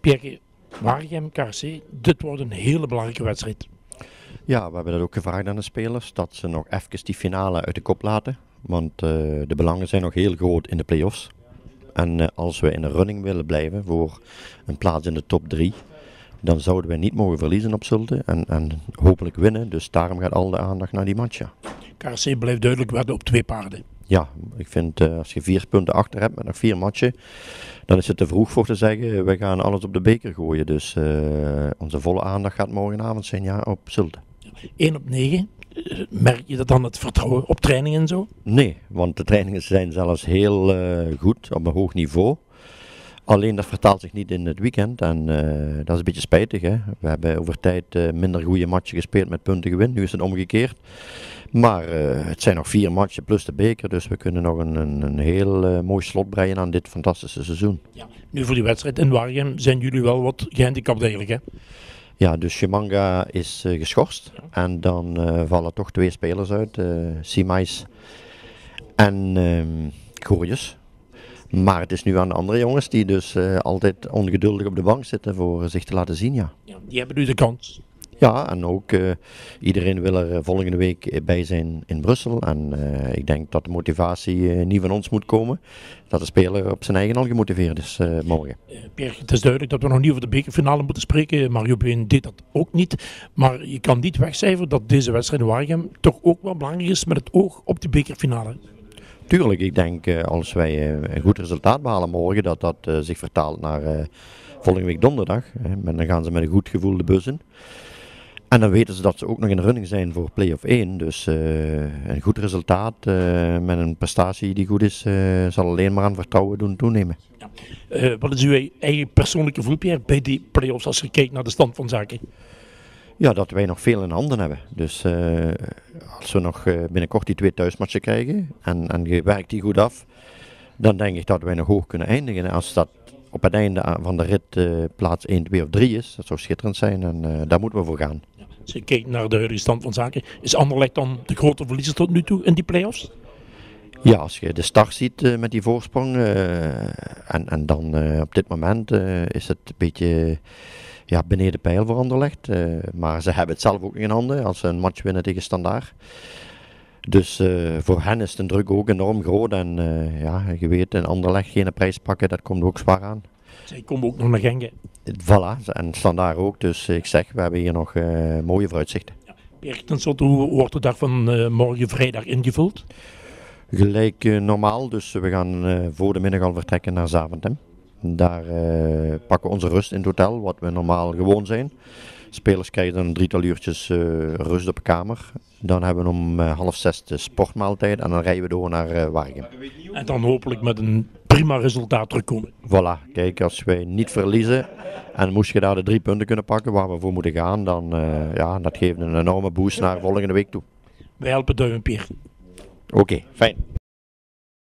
Pierre, Waregem, KRC, dit wordt een hele belangrijke wedstrijd. Ja, we hebben dat ook gevraagd aan de spelers, dat ze nog even die finale uit de kop laten. Want de belangen zijn nog heel groot in de play-offs. En als we in de running willen blijven voor een plaats in de top 3, dan zouden we niet mogen verliezen op Zulte en hopelijk winnen. Dus daarom gaat al de aandacht naar die match. Ja. KRC blijft duidelijk wedden op 2 paarden. Ja, ik vind als je 4 punten achter hebt met nog 4 matchen, dan is het te vroeg voor te zeggen, we gaan alles op de beker gooien. Dus onze volle aandacht gaat morgenavond zijn, ja, op Zulte. 1 op 9, merk je dat dan het vertrouwen op trainingen en zo? Nee, want de trainingen zijn zelfs heel goed, op een hoog niveau. Alleen dat vertaalt zich niet in het weekend en dat is een beetje spijtig. Hè? We hebben over tijd minder goede matchen gespeeld met punten gewin, nu is het omgekeerd. Maar het zijn nog 4 matchen plus de beker, dus we kunnen nog een heel mooi slot breien aan dit fantastische seizoen. Ja, nu voor die wedstrijd in Waregem zijn jullie wel wat gehandicapt eigenlijk, hè? Ja, dus Chimanga is geschorst en dan vallen toch 2 spelers uit, Simais en Goorjes. Maar het is nu aan de andere jongens die dus altijd ongeduldig op de bank zitten voor zich te laten zien, ja. Ja, die hebben nu de kans. Ja, en ook iedereen wil er volgende week bij zijn in Brussel. En ik denk dat de motivatie niet van ons moet komen. Dat de speler op zijn eigen al gemotiveerd is morgen. Pierre, het is duidelijk dat we nog niet over de bekerfinale moeten spreken. Mario Been deed dat ook niet. Maar je kan niet wegcijferen dat deze wedstrijd in Waregem toch ook wel belangrijk is met het oog op de bekerfinale. Tuurlijk, ik denk als wij een goed resultaat behalen morgen, dat dat zich vertaalt naar volgende week donderdag. Dan gaan ze met een goed gevoel de bus in. En dan weten ze dat ze ook nog in de running zijn voor play-off 1. Dus een goed resultaat met een prestatie die goed is, zal alleen maar aan vertrouwen doen toenemen. Ja. Wat is uw eigen persoonlijke gevoel, Pierre, bij die play-offs als je kijkt naar de stand van zaken? Ja, dat wij nog veel in handen hebben. Dus als we nog binnenkort die 2 thuismatchen krijgen en je werkt die goed af, dan denk ik dat wij nog hoog kunnen eindigen. Als dat op het einde van de rit plaats 1, 2 of 3 is, dat zou schitterend zijn en daar moeten we voor gaan. Als je kijkt naar de huidige stand van zaken, is Anderlecht dan de grote verliezer tot nu toe in die play-offs? Ja, als je de start ziet met die voorsprong en dan op dit moment is het een beetje beneden pijl voor Anderlecht. Maar ze hebben het zelf ook in handen als ze een match winnen tegen Standaard. Dus voor hen is de druk ook enorm groot en je weet, in Anderlecht geen prijs pakken, dat komt ook zwaar aan. Zij komen ook nog naar Genk. Voilà, en Standaard ook, dus ik zeg, we hebben hier nog mooie vooruitzichten. Ja. Pierre, tenslotte, hoe wordt de dag van morgen vrijdag ingevuld? Gelijk normaal, dus we gaan voor de middag al vertrekken naar Zaventem. Daar pakken we onze rust in het hotel, wat we normaal gewoon zijn. Spelers krijgen dan 3 uurtjes rust op de kamer. Dan hebben we om 5:30 de sportmaaltijd en dan rijden we door naar Waregem. En dan hopelijk met een prima resultaat terugkomen. Voilà, kijk, als wij niet verliezen en moest je daar de 3 punten kunnen pakken waar we voor moeten gaan, dan dat geeft een enorme boost naar volgende week toe. Wij helpen duimen, Pierre. Oké, fijn.